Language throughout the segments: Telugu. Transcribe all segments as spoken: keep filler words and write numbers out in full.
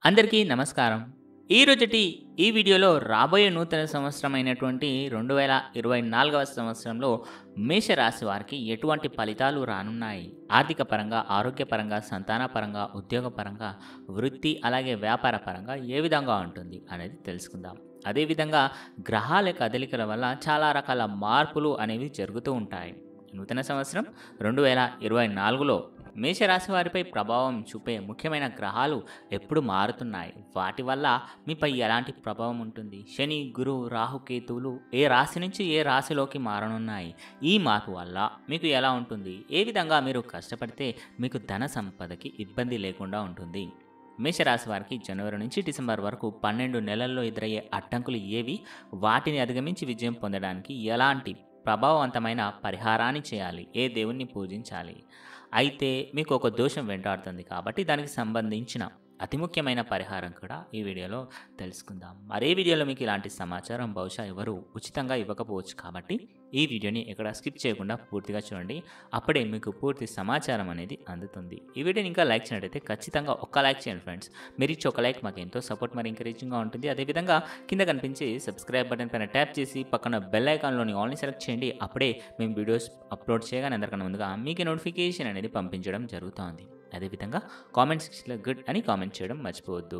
అందరికీ నమస్కారం. ఈరోజుటి ఈ వీడియోలో రాబోయే నూతన సంవత్సరమైనటువంటి రెండు వేల ఇరవై నాలుగవ సంవత్సరంలో మేషరాశి వారికి ఎటువంటి ఫలితాలు రానున్నాయి? ఆర్థిక పరంగా, ఆరోగ్యపరంగా, సంతానపరంగా, ఉద్యోగపరంగా, వృత్తి అలాగే వ్యాపార పరంగా ఏ విధంగా ఉంటుంది అనేది తెలుసుకుందాం. అదేవిధంగా గ్రహాల కదలికల వల్ల చాలా రకాల మార్పులు అనేవి జరుగుతూ ఉంటాయి. నూతన సంవత్సరం రెండు వేల ఇరవై నాలుగులో మేషరాశి వారిపై ప్రభావం చూపే ముఖ్యమైన గ్రహాలు ఎప్పుడు మారుతున్నాయి? వాటి వల్ల మీపై ఎలాంటి ప్రభావం ఉంటుంది? శని, గురు, రాహు, కేతువులు ఏ రాశి నుంచి ఏ రాశిలోకి మారనున్నాయి? ఈ మార్పు వల్ల మీకు ఎలా ఉంటుంది? ఏ విధంగా మీరు కష్టపడితే మీకు ధన సంపదకి ఇబ్బంది లేకుండా ఉంటుంది? మేషరాశి వారికి జనవరి నుంచి డిసెంబర్ వరకు పన్నెండు నెలల్లో ఎదురయ్యే అడ్డంకులు ఏవి? వాటిని అధిగమించి విజయం పొందడానికి ఎలాంటి ప్రభావవంతమైన పరిహారాన్ని చేయాలి? ఏ దేవుణ్ణి పూజించాలి? అయితే మీకు ఒక దోషం వెంటాడుతుంది కాబట్టి దానికి సంబంధించిన అతి ముఖ్యమైన పరిహారం కూడా ఈ వీడియోలో తెలుసుకుందాం. మరే వీడియోలో మీకు ఇలాంటి సమాచారం బహుశా ఎవరు ఉచితంగా ఇవ్వకపోవచ్చు కాబట్టి ఈ వీడియోని ఎక్కడ స్కిప్ చేయకుండా పూర్తిగా చూడండి. అప్పుడే మీకు పూర్తి సమాచారం అనేది అందుతుంది. ఈ వీడియోని ఇంకా లైక్ చేయనట్టయితే ఖచ్చితంగా ఒక్క లైక్ చేయండి ఫ్రెండ్స్. మీరు ఇచ్చే ఒక లైక్ మాకు ఎంతో సపోర్ట్ మరి ఎంకరేజింగ్గా ఉంటుంది. అదేవిధంగా కింద కనిపించే సబ్స్క్రైబ్ బటన్ పైన ట్యాప్ చేసి పక్కన బెల్ ఐకాన్లోని ఆల్ని సెలెక్ట్ చేయండి. అప్పుడే మేము వీడియోస్ అప్లోడ్ చేయగానే అందరికన్నా ముందుగా మీకు నోటిఫికేషన్ అనేది పంపించడం జరుగుతుంది. అదేవిధంగా కామెంట్ సెక్షన్లో గుడ్ అని కామెంట్ చేయడం మర్చిపోవద్దు.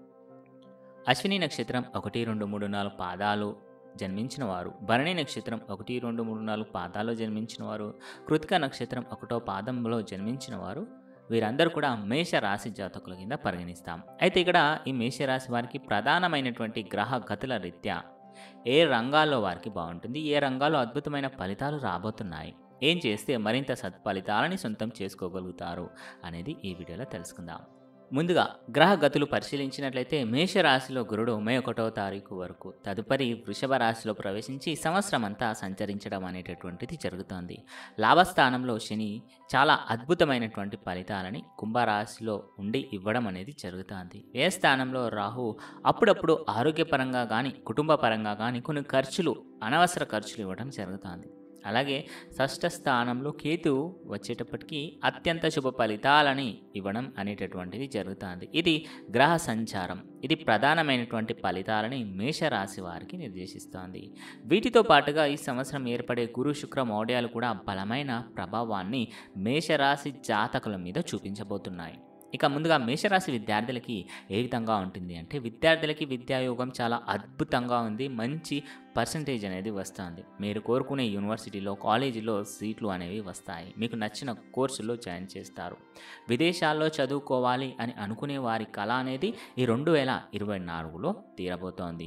అశ్విని నక్షత్రం ఒకటి రెండు మూడు నాలుగు పాదాలు జన్మించిన వారు, భరణి నక్షత్రం ఒకటి రెండు మూడు నాలుగు పాదాలు జన్మించిన వారు, కృతిక నక్షత్రం ఒకటో పాదంలో జన్మించిన వారు వీరందరూ కూడా మేషరాశి జాతకుల కింద పరిగణిస్తాం. అయితే ఇక్కడ ఈ మేషరాశి వారికి ప్రధానమైనటువంటి గ్రహ గతుల రీత్యా ఏ రంగాల్లో వారికి బాగుంటుంది, ఏ రంగాల్లో అద్భుతమైన ఫలితాలు రాబోతున్నాయి, ఏం చేస్తే మరింత సత్ఫలితాలని సొంతం చేసుకోగలుగుతారు అనేది ఈ వీడియోలో తెలుసుకుందాం. ముందుగా గ్రహ గతులు పరిశీలించినట్లయితే మేషరాశిలో గురుడు మే ఒకటో తారీఖు వరకు, తదుపరి వృషభ రాశిలో ప్రవేశించి సంవత్సరం అంతా సంచరించడం అనేటటువంటిది జరుగుతోంది. లాభస్థానంలో శని చాలా అద్భుతమైనటువంటి ఫలితాలని కుంభరాశిలో ఉండి ఇవ్వడం అనేది జరుగుతుంది. ఏ స్థానంలో రాహు అప్పుడప్పుడు ఆరోగ్యపరంగా కానీ కుటుంబ పరంగా కానీ కొన్ని ఖర్చులు, అనవసర ఖర్చులు ఇవ్వడం జరుగుతుంది. అలాగే షష్ఠ స్థానంలో కేతు వచ్చేటప్పటికి అత్యంత శుభ ఫలితాలని ఇవ్వడం అనేటటువంటిది జరుగుతుంది. ఇది గ్రహ సంచారం. ఇది ప్రధానమైనటువంటి ఫలితాలని మేషరాశి వారికి నిర్దేశిస్తోంది. వీటితో పాటుగా ఈ సంవత్సరం ఏర్పడే గురు శుక్ర మౌఢ్యాలు కూడా బలమైన ప్రభావాన్ని మేషరాశి జాతకుల మీద చూపించబోతున్నాయి. ఇక ముందుగా మేషరాశి విద్యార్థులకి ఏ విధంగా ఉంటుంది అంటే, విద్యార్థులకి విద్యాయోగం చాలా అద్భుతంగా ఉంది. మంచి పర్సంటేజ్ అనేది వస్తుంది. మీరు కోరుకునే యూనివర్సిటీలో, కాలేజీలో సీట్లు అనేవి వస్తాయి. మీకు నచ్చిన కోర్సులో జాయిన్ చేస్తారు. విదేశాల్లో చదువుకోవాలి అని అనుకునే వారి కళ అనేది ఈ రెండు వేల ఇరవై నాలుగులో తీరబోతోంది.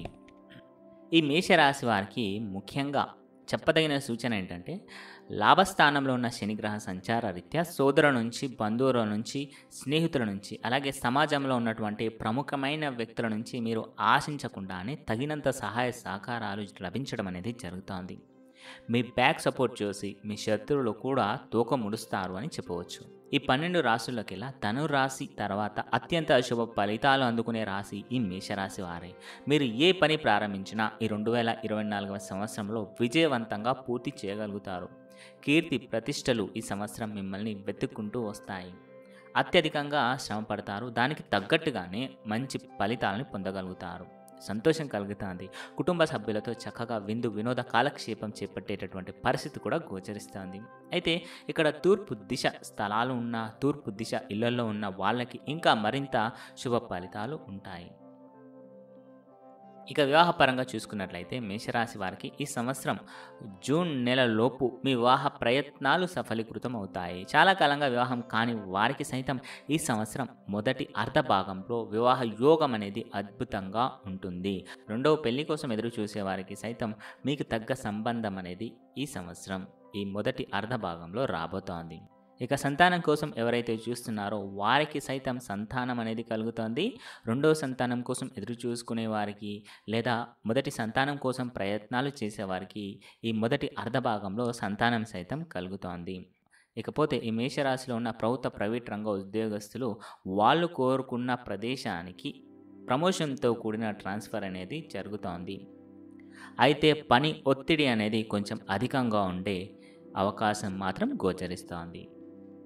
ఈ మేషరాశి వారికి ముఖ్యంగా చెప్పదగిన సూచన ఏంటంటే, లాభస్థానంలో ఉన్న శనిగ్రహ సంచార రీత్యా సోదరుల నుంచి, బంధువుల నుంచి, స్నేహితుల నుంచి, అలాగే సమాజంలో ఉన్నటువంటి ప్రముఖమైన వ్యక్తుల నుంచి మీరు ఆశించకుండానే తగినంత సహాయ సహకారాలు లభించడం అనేది జరుగుతోంది. మీ బ్యాక్ సపోర్ట్ చూసి మీ శత్రువులు కూడా తోక ముడుస్తారు అని చెప్పవచ్చు. ఈ పన్నెండు రాశులకెలా ధనురాశి తర్వాత అత్యంత శుభ ఫలితాలు అందుకునే రాశి ఈ మేషరాశి వారే. మీరు ఏ పని ప్రారంభించినా ఈ రెండు వేల ఇరవై నాలుగవ సంవత్సరంలో విజయవంతంగా పూర్తి చేయగలుగుతారు. కీర్తి ప్రతిష్టలు ఈ సంవత్సరం మిమ్మల్ని వెతుక్కుంటూ వస్తాయి. అత్యధికంగా శ్రమ పడతారు. దానికి తగ్గట్టుగానే మంచి ఫలితాలను పొందగలుగుతారు. సంతోషం కలుగుతుంది. కుటుంబ సభ్యులతో చక్కగా విందు వినోద కాలక్షేపం చేపట్టేటటువంటి పరిస్థితి కూడా గోచరిస్తుంది. అయితే ఇక్కడ తూర్పు దిశ స్థలాలు ఉన్న, తూర్పు దిశ ఇళ్లలో ఉన్న వాళ్ళకి ఇంకా మరింత శుభ ఫలితాలు ఉంటాయి. ఇక వివాహపరంగా చూసుకున్నట్లయితే మేషరాశి వారికి ఈ సంవత్సరం జూన్ నెల లోపు మీ వివాహ ప్రయత్నాలు సఫలీకృతం అవుతాయి. చాలా కాలంగా వివాహం కాని వారికి సైతం ఈ సంవత్సరం మొదటి అర్ధ భాగంలో వివాహ యోగం అనేది అద్భుతంగా ఉంటుంది. రెండవ పెళ్లి కోసం ఎదురు చూసే వారికి సైతం మీకు తగ్గ సంబంధం అనేది ఈ సంవత్సరం ఈ మొదటి అర్ధ భాగంలో రాబోతోంది. ఇక సంతానం కోసం ఎవరైతే చూస్తున్నారో వారికి సైతం సంతానం అనేది కలుగుతుంది. రెండో సంతానం కోసం ఎదురు చూసుకునే వారికి లేదా మొదటి సంతానం కోసం ప్రయత్నాలు చేసేవారికి ఈ మొదటి అర్ధ భాగంలో సంతానం సైతం కలుగుతోంది. ఇకపోతే ఈ మేషరాశిలో ఉన్న ప్రభుత్వ ప్రైవేట్ రంగ ఉద్యోగస్తులు వాళ్ళు కోరుకున్న ప్రదేశానికి ప్రమోషన్తో కూడిన ట్రాన్స్ఫర్ అనేది జరుగుతోంది. అయితే పని ఒత్తిడి అనేది కొంచెం అధికంగా ఉండే అవకాశం మాత్రం గోచరిస్తోంది.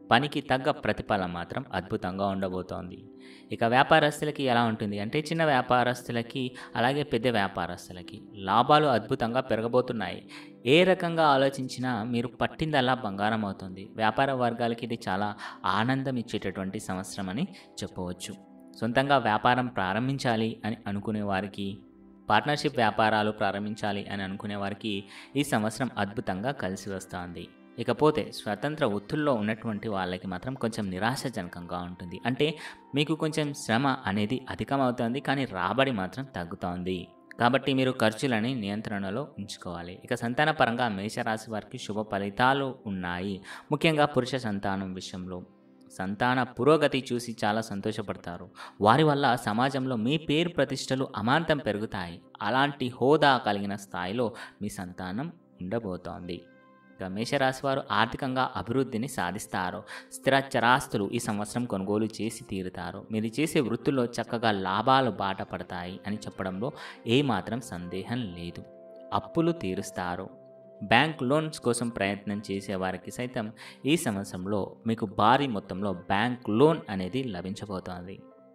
పనికి తగ్గ ప్రతిఫలం మాత్రం అద్భుతంగా ఉండబోతోంది. ఇక వ్యాపారస్తులకి ఎలా ఉంటుంది అంటే చిన్న వ్యాపారస్తులకి అలాగే పెద్ద వ్యాపారస్తులకి లాభాలు అద్భుతంగా పెరగబోతున్నాయి. ఏ రకంగా ఆలోచించినా మీరు పట్టిందల్లా బంగారం అవుతుంది. వ్యాపార వర్గాలకి ఇది చాలా ఆనందం ఇచ్చేటటువంటి సంవత్సరం అని చెప్పవచ్చు. సొంతంగా వ్యాపారం ప్రారంభించాలి అని అనుకునే వారికి, పార్ట్నర్షిప్ వ్యాపారాలు ప్రారంభించాలి అని అనుకునే వారికి ఈ సంవత్సరం అద్భుతంగా కలిసి వస్తుంది. ఇకపోతే స్వతంత్ర వృత్తుల్లో ఉన్నటువంటి వాళ్ళకి మాత్రం కొంచెం నిరాశాజనకంగా ఉంటుంది. అంటే మీకు కొంచెం శ్రమ అనేది అధికమవుతుంది, కానీ రాబడి మాత్రం తగ్గుతోంది. కాబట్టి మీరు ఖర్చులని నియంత్రణలో ఉంచుకోవాలి. ఇక సంతాన పరంగా మేషరాశి వారికి శుభ ఫలితాలు ఉన్నాయి. ముఖ్యంగా పురుష సంతానం విషయంలో సంతాన పురోగతి చూసి చాలా సంతోషపడతారు. వారి వల్ల సమాజంలో మీ పేరు ప్రతిష్టలు అమాంతం పెరుగుతాయి. అలాంటి హోదా కలిగిన స్థాయిలో మీ సంతానం ఉండబోతోంది. ఇక మేషరాశి వారు ఆర్థికంగా అభివృద్ధిని సాధిస్తారు. స్థిర చరాస్తులు ఈ సంవత్సరం కొనుగోలు చేసి తీరుతారు. మీరు చేసే వృత్తుల్లో చక్కగా లాభాలు బాట పడతాయి అని చెప్పడంలో ఏమాత్రం సందేహం లేదు. అప్పులు తీరుస్తారు. బ్యాంక్ లోన్స్ కోసం ప్రయత్నం చేసేవారికి సైతం ఈ సంవత్సరంలో మీకు భారీ మొత్తంలో బ్యాంక్ లోన్ అనేది లభించబోతోంది.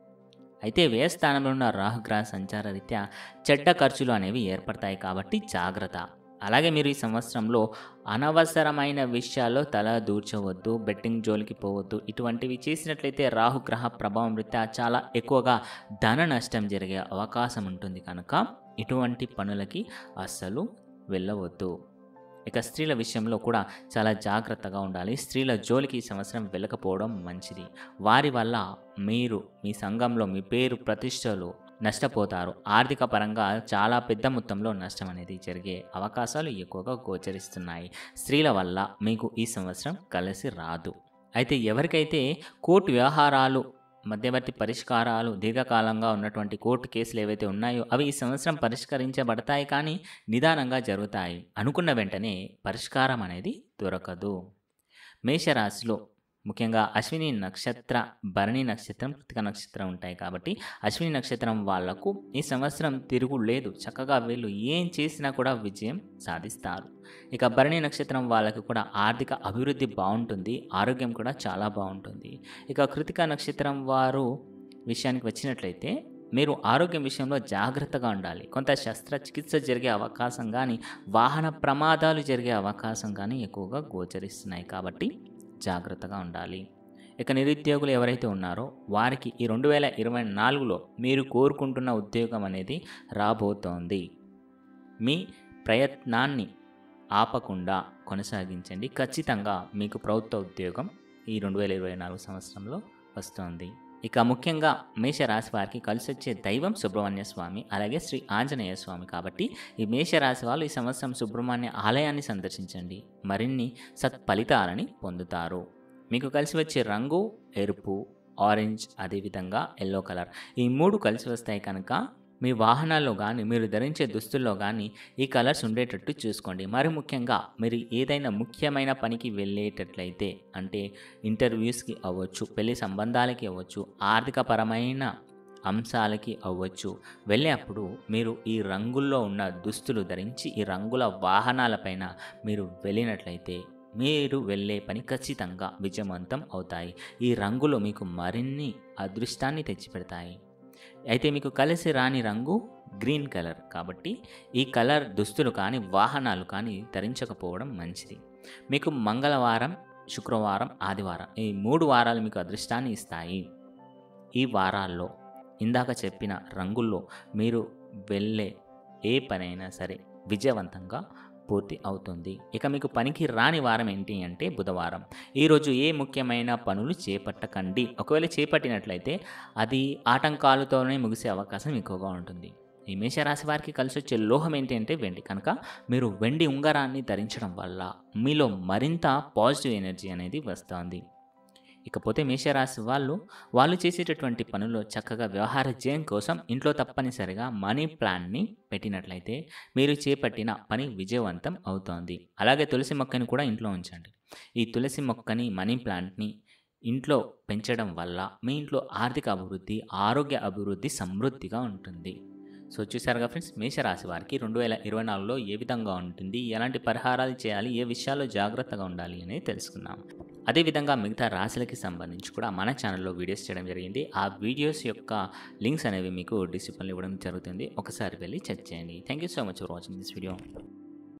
అయితే వ్యయ స్థానంలో ఉన్న రాహుగ్రహ సంచార రీత్యా చెడ్డ ఖర్చులు అనేవి ఏర్పడతాయి, కాబట్టి జాగ్రత్త. అలాగే మీరు ఈ సంవత్సరంలో అనవసరమైన విషయాల్లో తల దూర్చవద్దు, బెట్టింగ్ జోలికి పోవద్దు. ఇటువంటివి చేసినట్లయితే రాహుగ్రహ ప్రభావం రీత్యా చాలా ఎక్కువగా ధన నష్టం జరిగే అవకాశం ఉంటుంది కనుక ఇటువంటి పనులకి అస్సలు వెళ్ళవద్దు. ఇక స్త్రీల విషయంలో కూడా చాలా జాగ్రత్తగా ఉండాలి. స్త్రీల జోలికి ఈ సంవత్సరం వెళ్ళకపోవడం మంచిది. వారి వల్ల మీరు మీ సంఘంలో మీ పేరు ప్రతిష్టలు నష్టపోతారు. ఆర్థిక పరంగా చాలా పెద్ద మొత్తంలో నష్టం అనేది జరిగే అవకాశాలు ఎక్కువగా గోచరిస్తున్నాయి. స్త్రీల వల్ల మీకు ఈ సంవత్సరం కలిసి రాదు. అయితే ఎవరికైతే కోర్టు వ్యవహారాలు, మధ్యవర్తి పరిష్కారాలు, దీర్ఘకాలంగా ఉన్నటువంటి కోర్టు కేసులు ఏవైతే ఉన్నాయో అవి ఈ సంవత్సరం పరిష్కరించబడతాయి, కానీ నిదానంగా జరుగుతాయి. అనుకున్న వెంటనే పరిష్కారం అనేది దొరకదు. మేషరాశిలో ముఖ్యంగా అశ్విని నక్షత్ర, భరణి నక్షత్రం, కృతిక నక్షత్రం ఉంటాయి. కాబట్టి అశ్విని నక్షత్రం వాళ్లకు ఈ సంవత్సరం తిరుగు లేదు. చక్కగా వీళ్ళు ఏం చేసినా కూడా విజయం సాధిస్తారు. ఇక భరణి నక్షత్రం వాళ్ళకి కూడా ఆర్థిక అభివృద్ధి బాగుంటుంది, ఆరోగ్యం కూడా చాలా బాగుంటుంది. ఇక కృతిక నక్షత్రం వారు విషయానికి వచ్చినట్లయితే మీరు ఆరోగ్యం విషయంలో జాగ్రత్తగా ఉండాలి. కొంత శస్త్రచికిత్స జరిగే అవకాశం కానీ, వాహన ప్రమాదాలు జరిగే అవకాశం కానీ ఎక్కువగా గోచరిస్తున్నాయి. కాబట్టి జాగ్రత్తగా ఉండాలి. ఇక నిరుద్యోగులు ఎవరైతే ఉన్నారో వారికి ఈ రెండు వేల ఇరవై నాలుగులో మీరు కోరుకుంటున్న ఉద్యోగం అనేది రాబోతోంది. మీ ప్రయత్నాన్ని ఆపకుండా కొనసాగించండి. ఖచ్చితంగా మీకు ప్రభుత్వ ఉద్యోగం ఈ రెండు వేల ఇరవై నాలుగు సంవత్సరంలో వస్తుంది. ఇక ముఖ్యంగా మేషరాశి వారికి కలిసి వచ్చే దైవం సుబ్రహ్మణ్య స్వామి, అలాగే శ్రీ ఆంజనేయ స్వామి. కాబట్టి ఈ మేషరాశి వాళ్ళు ఈ సంవత్సరం సుబ్రహ్మణ్య ఆలయాన్ని సందర్శించండి. మరిన్ని సత్ఫలితాలని పొందుతారు. మీకు కలిసి వచ్చే రంగు ఎరుపు, ఆరెంజ్, అదేవిధంగా ఎల్లో కలర్. ఈ మూడు కలిసి వస్తాయి కనుక మీ వాహనాల్లో కానీ, మీరు ధరించే దుస్తుల్లో కానీ ఈ కలర్స్ ఉండేటట్టు చూసుకోండి. మరి ముఖ్యంగా మీరు ఏదైనా ముఖ్యమైన పనికి వెళ్ళేటట్లయితే, అంటే ఇంటర్వ్యూస్కి అవ్వచ్చు, పెళ్లి సంబంధాలకి అవ్వచ్చు, ఆర్థికపరమైన అంశాలకి అవ్వచ్చు, వెళ్ళేప్పుడు మీరు ఈ రంగుల్లో ఉన్న దుస్తులు ధరించి ఈ రంగుల వాహనాలపైన మీరు వెళ్ళినట్లయితే మీరు వెళ్ళే పని ఖచ్చితంగా విజయవంతం అవుతాయి. ఈ రంగులు మీకు మరిన్ని అదృష్టాన్ని తెచ్చిపెడతాయి. అయితే మీకు కలిసి రాని రంగు గ్రీన్ కలర్. కాబట్టి ఈ కలర్ దుస్తులు కానీ, వాహనాలు కానీ ధరించకపోవడం మంచిది. మీకు మంగళవారం, శుక్రవారం, ఆదివారం ఈ మూడు వారాలు మీకు అదృష్టాన్ని ఇస్తాయి. ఈ వారాల్లో ఇందాక చెప్పిన రంగుల్లో మీరు వెళ్ళే ఏ పనైనా సరే విజయవంతంగా పూర్తి అవుతుంది. ఇక మీకు పనికి రాని వారం ఏంటి అంటే బుధవారం. ఈరోజు ఏ ముఖ్యమైన పనులు చేపట్టకండి. ఒకవేళ చేపట్టినట్లయితే అది ఆటంకాలతోనే ముగిసే అవకాశం ఎక్కువగా ఉంటుంది. ఈ మేషరాశి వారికి కలిసి వచ్చే లోహం ఏంటి అంటే వెండి. కనుక మీరు వెండి ఉంగరాన్ని ధరించడం వల్ల మీలో మరింత పాజిటివ్ ఎనర్జీ అనేది వస్తుంది. ఇకపోతే మేషరాశి వాళ్ళు వాళ్ళు చేసేటటువంటి పనుల్లో చక్కగా వ్యవహార జయం కోసం ఇంట్లో తప్పనిసరిగా మనీ ప్లాన్ని పెట్టినట్లయితే మీరు చేపట్టిన పని విజయవంతం అవుతోంది. అలాగే తులసి మొక్కని కూడా ఇంట్లో ఉంచండి. ఈ తులసి మొక్కని, మనీ ప్లాంట్ని ఇంట్లో పెంచడం వల్ల మీ ఇంట్లో ఆర్థిక అభివృద్ధి, ఆరోగ్య అభివృద్ధి సమృద్ధిగా ఉంటుంది. సో చూసారుగా ఫ్రెండ్స్, మేషరాశి వారికి రెండు వేల ఇరవై నాలుగులో ఏ విధంగా ఉంటుంది, ఎలాంటి పరిహారాలు చేయాలి, ఏ విషయాల్లో జాగ్రత్తగా ఉండాలి అనేది తెలుసుకుందాం. అదేవిధంగా మిగతా రాశులకి సంబంధించి కూడా మన ఛానల్లో వీడియోస్ చేయడం జరిగింది. ఆ వీడియోస్ యొక్క లింక్స్ అనేవి మీకు డిస్క్రిప్షన్లో ఇవ్వడం జరుగుతుంది. ఒకసారి వెళ్ళి చెక్ చేయండి. Thank you so much for watching this video.